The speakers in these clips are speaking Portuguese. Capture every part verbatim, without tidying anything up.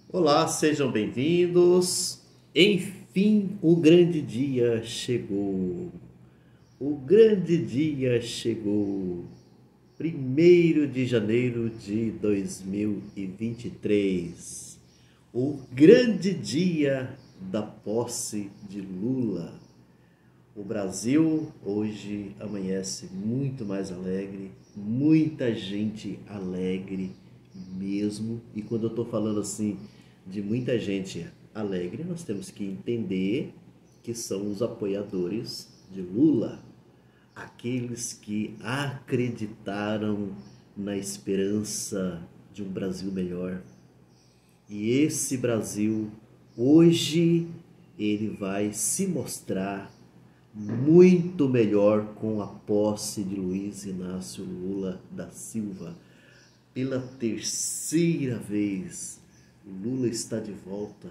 Olá, sejam bem-vindos. Enfim, o grande dia chegou. O grande dia chegou. Primeiro de janeiro de dois mil e vinte e três. O grande dia da posse de Lula. O Brasil hoje amanhece muito mais alegre, muita gente alegre mesmo. E quando eu estou falando assim de muita gente alegre, nós temos que entender que são os apoiadores de Lula, aqueles que acreditaram na esperança de um Brasil melhor. E esse Brasil, hoje, ele vai se mostrar muito melhor com a posse de Luiz Inácio Lula da Silva. Pela terceira vez, Lula está de volta.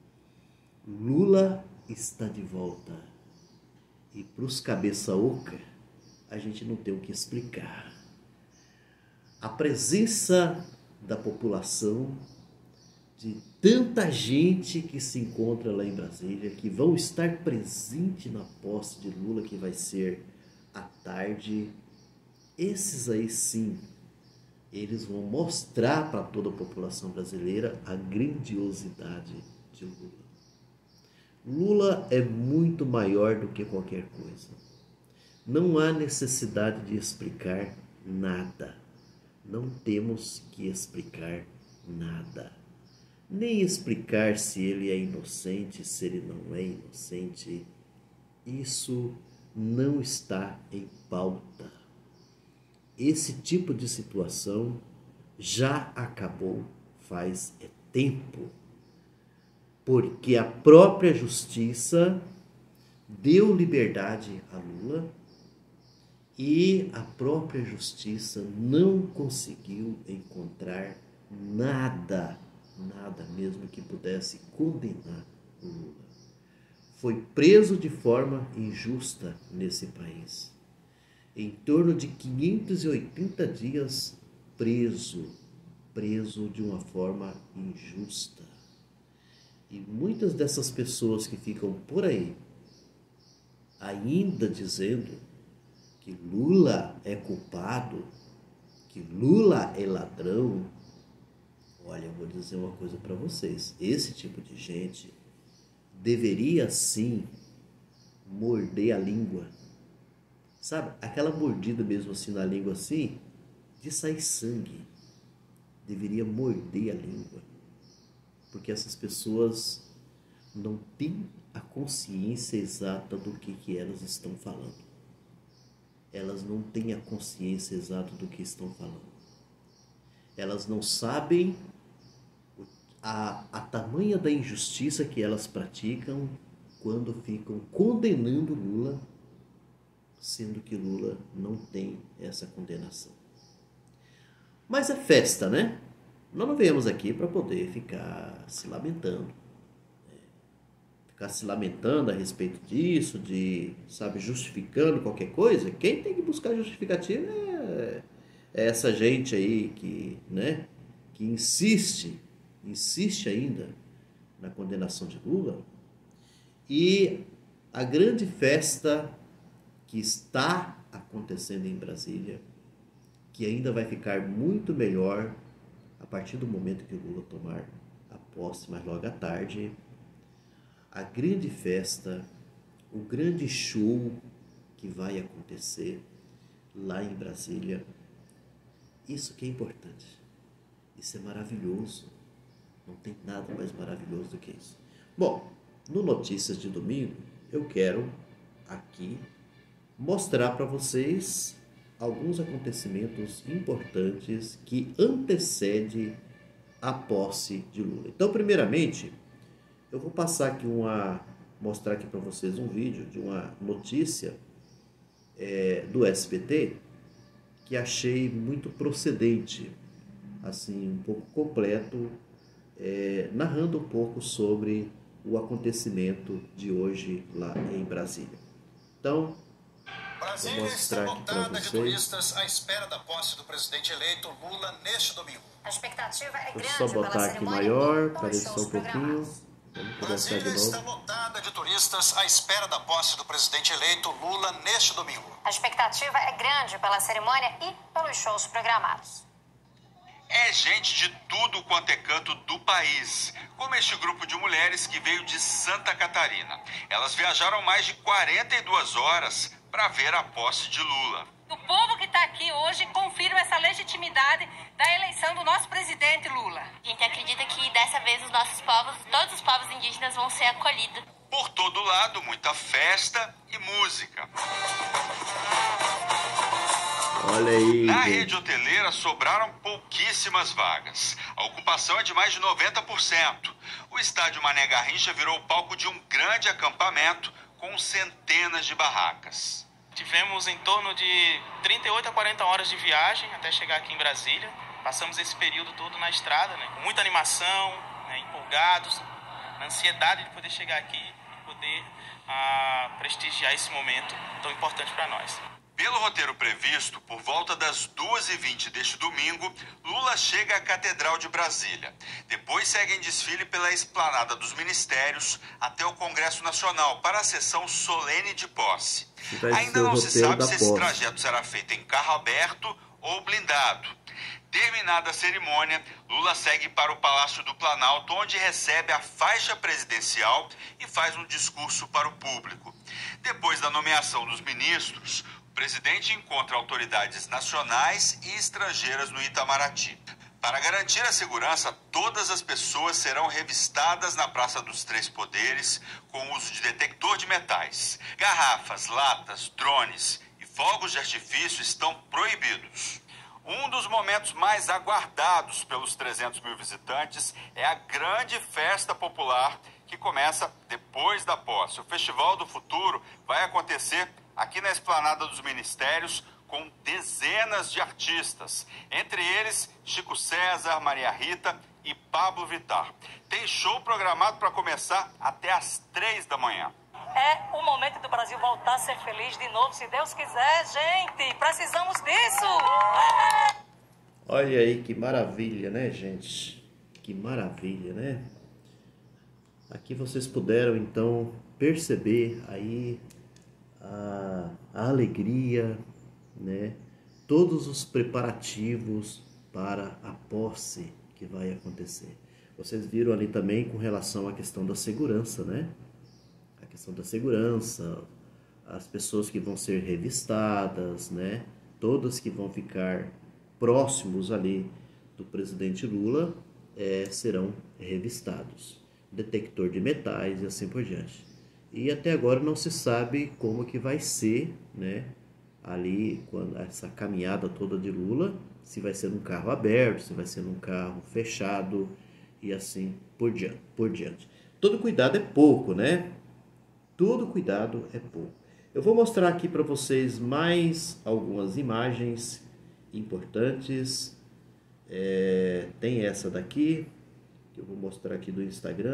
Lula está de volta. E para os cabeça oca, a gente não tem o que explicar. A presença da população, de tanta gente que se encontra lá em Brasília, que vão estar presente na posse de Lula, que vai ser à tarde, esses aí sim, eles vão mostrar para toda a população brasileira a grandiosidade de Lula. Lula é muito maior do que qualquer coisa. Não há necessidade de explicar nada. Não temos que explicar nada. Nem explicar se ele é inocente, se ele não é inocente. Isso não está em pauta. Esse tipo de situação já acabou faz é tempo, porque a própria justiça deu liberdade a Lula e a própria justiça não conseguiu encontrar nada, nada mesmo que pudesse condenar o Lula. Foi preso de forma injusta nesse país. Em torno de quinhentos e oitenta dias preso, preso de uma forma injusta. E muitas dessas pessoas que ficam por aí, ainda dizendo que Lula é culpado, que Lula é ladrão, olha, eu vou dizer uma coisa para vocês, esse tipo de gente deveria sim morder a língua. Sabe, aquela mordida mesmo assim na língua assim, de sair sangue. Deveria morder a língua. Porque essas pessoas não têm a consciência exata do que, que elas estão falando. Elas não têm a consciência exata do que estão falando. Elas não sabem a, a tamanha da injustiça que elas praticam quando ficam condenando Lula, sendo que Lula não tem essa condenação. Mas é festa, né? Nós não viemos aqui para poder ficar se lamentando. Né? Ficar se lamentando a respeito disso, de, sabe, justificando qualquer coisa. Quem tem que buscar justificativa é, é essa gente aí que, né, que insiste, insiste ainda na condenação de Lula. E a grande festa que está acontecendo em Brasília, que ainda vai ficar muito melhor a partir do momento que o Lula tomar a posse, mas logo à tarde, a grande festa, o grande show que vai acontecer lá em Brasília, isso que é importante, isso é maravilhoso, não tem nada mais maravilhoso do que isso. Bom, no Notícias de Domingo, eu quero aqui mostrar para vocês alguns acontecimentos importantes que antecedem a posse de Lula. Então, primeiramente, eu vou passar aqui uma, mostrar aqui para vocês um vídeo de uma notícia é, do S B T que achei muito procedente, assim, um pouco completo, é, narrando um pouco sobre o acontecimento de hoje lá em Brasília. Então, Brasília está lotada de turistas à espera da posse do presidente eleito Lula neste domingo. A expectativa é grande. Vou só botar aqui maior, parece só um pouquinho. Brasília está lotada de turistas à espera da posse do presidente eleito Lula neste domingo. A expectativa é grande pela cerimônia e pelos shows programados. É gente de tudo quanto é canto do país, como este grupo de mulheres que veio de Santa Catarina. Elas viajaram mais de quarenta e duas horas para ver a posse de Lula. O povo que está aqui hoje confirma essa legitimidade da eleição do nosso presidente Lula. A gente acredita que dessa vez os nossos povos, todos os povos indígenas vão ser acolhidos. Por todo lado, muita festa e música. Olha aí. Na rede hoteleira sobraram pouquíssimas vagas. A ocupação é de mais de noventa por cento. O estádio Mané Garrincha virou o palco de um grande acampamento com centenas de barracas. Tivemos em torno de trinta e oito a quarenta horas de viagem até chegar aqui em Brasília. Passamos esse período todo na estrada, né, com muita animação, né, empolgados, na ansiedade de poder chegar aqui e poder ah, prestigiar esse momento tão importante para nós. Pelo roteiro previsto, por volta das duas e vinte deste domingo, Lula chega à Catedral de Brasília. Depois segue em desfile pela Esplanada dos Ministérios até o Congresso Nacional para a sessão solene de posse. Ainda não se sabe se esse trajeto será feito em carro aberto ou blindado. Terminada a cerimônia, Lula segue para o Palácio do Planalto, onde recebe a faixa presidencial e faz um discurso para o público. Depois da nomeação dos ministros, o presidente encontra autoridades nacionais e estrangeiras no Itamaraty. Para garantir a segurança, todas as pessoas serão revistadas na Praça dos Três Poderes com o uso de detector de metais. Garrafas, latas, drones e fogos de artifício estão proibidos. Um dos momentos mais aguardados pelos trezentos mil visitantes é a grande festa popular que começa depois da posse. O Festival do Futuro vai acontecer aqui na Esplanada dos Ministérios com dezenas de artistas, entre eles Chico César, Maria Rita e Pablo Vittar. Tem show programado para começar até às três da manhã. É o momento do Brasil voltar a ser feliz de novo, se Deus quiser, gente. Precisamos disso. Olha aí que maravilha, né, gente? Que maravilha, né? Aqui vocês puderam, então, perceber aí a, a alegria, né? Todos os preparativos para a posse que vai acontecer. Vocês viram ali também com relação à questão da segurança, né? A questão da segurança, as pessoas que vão ser revistadas, né? Todas que vão ficar próximos ali do presidente Lula é, serão revistados. Detector de metais e assim por diante. E até agora não se sabe como que vai ser, né? Ali, quando essa caminhada toda de Lula, se vai ser num carro aberto, se vai ser num carro fechado e assim por diante. Por diante. Todo cuidado é pouco, né? Todo cuidado é pouco. Eu vou mostrar aqui para vocês mais algumas imagens importantes. É, tem essa daqui, que eu vou mostrar aqui do Instagram.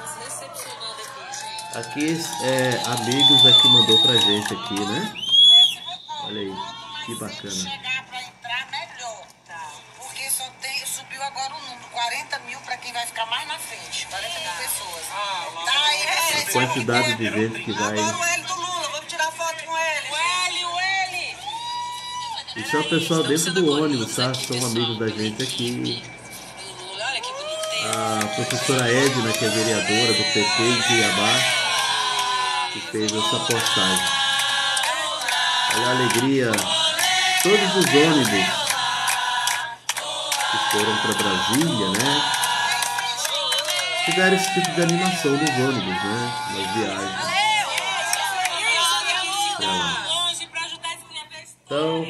Aqui, é, amigos aqui mandou pra gente aqui, né? Olha aí, que bacana. Chegar para entrar melhor, tá? Porque só tem, subiu agora o número, quarenta mil para quem vai ficar mais na frente, quarenta mil pessoas. Ah, tá aí, a quantidade de gente que vai. Agora o L do Lula, vamos tirar foto com ele. O L, o L. Isso é o pessoal dentro do ônibus, tá? São amigos da gente aqui. A professora Edna, que é vereadora do P T de Cuiabá, que fez essa postagem. Olha a alegria, todos os ônibus que foram para Brasília, né? Tiveram esse tipo de animação nos ônibus, né? Nas viagens. Então,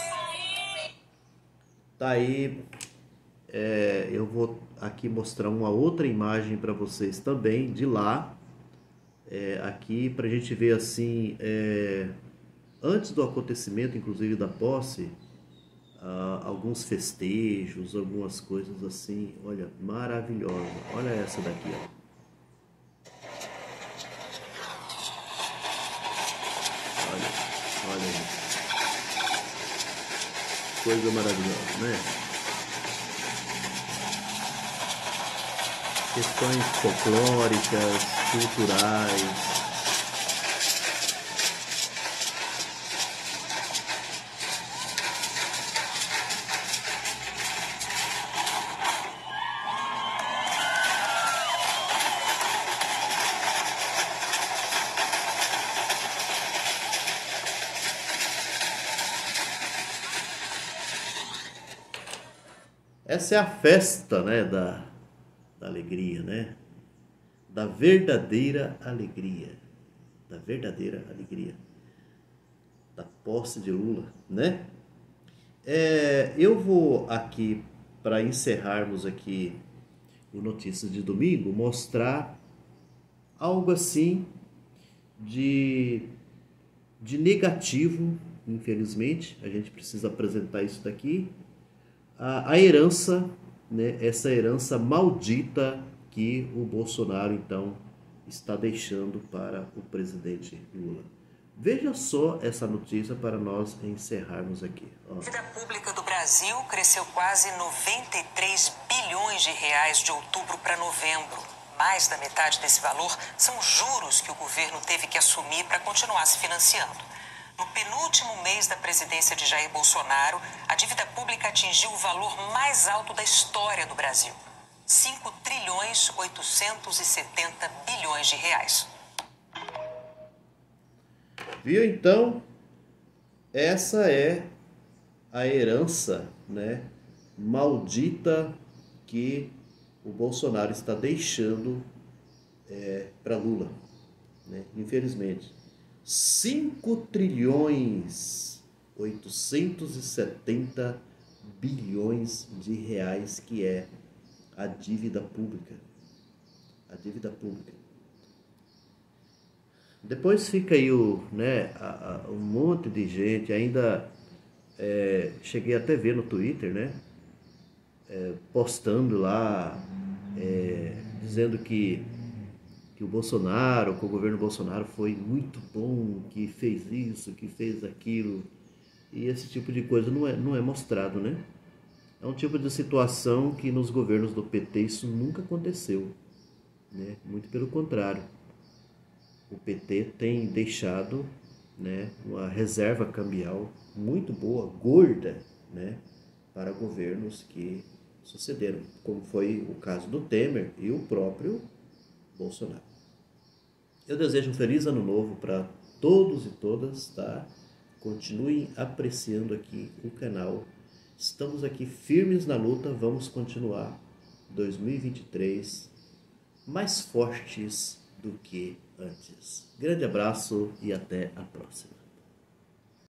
tá aí. É, eu vou aqui mostrar uma outra imagem para vocês também de lá. É, aqui para a gente ver assim, é, antes do acontecimento, inclusive da posse, ah, alguns festejos, algumas coisas assim, olha, maravilhosa. Olha essa daqui, ó. Olha, olha aí. Coisa maravilhosa, né? questões folclóricas, culturais. Essa é a festa, né, da, da alegria, né? Da verdadeira alegria. Da verdadeira alegria. Da posse de Lula, né? É, eu vou aqui, para encerrarmos aqui o Notícias de Domingo, mostrar algo assim de, de negativo, infelizmente. A gente precisa apresentar isso daqui. A, a herança, né, essa herança maldita que o Bolsonaro, então, está deixando para o presidente Lula. Veja só essa notícia para nós encerrarmos aqui. Ó. A dívida pública do Brasil cresceu quase noventa e três bilhões de reais de outubro para novembro. Mais da metade desse valor são juros que o governo teve que assumir para continuar se financiando. No penúltimo mês da presidência de Jair Bolsonaro, a dívida pública atingiu o valor mais alto da história do Brasil. cinco trilhões oitocentos e setenta bilhões de reais. Viu, então? Essa é a herança, né, maldita que o Bolsonaro está deixando é, para Lula, né? Infelizmente. cinco trilhões oitocentos e setenta bilhões de reais que é a dívida pública. A dívida pública. Depois fica aí o, né, a, a, um monte de gente, ainda é, cheguei até a ver no Twitter, né, é, postando lá, é, dizendo que que o Bolsonaro, que o governo Bolsonaro foi muito bom, que fez isso, que fez aquilo. E esse tipo de coisa não é, não é mostrado, né? É um tipo de situação que nos governos do P T isso nunca aconteceu, né? Muito pelo contrário. O P T tem deixado, né, uma reserva cambial muito boa, gorda, né, para governos que sucederam, como foi o caso do Temer e o próprio Bolsonaro. Eu desejo um feliz ano novo para todos e todas, tá? Continuem apreciando aqui o canal. Estamos aqui firmes na luta, vamos continuar dois mil e vinte e três mais fortes do que antes. Grande abraço e até a próxima.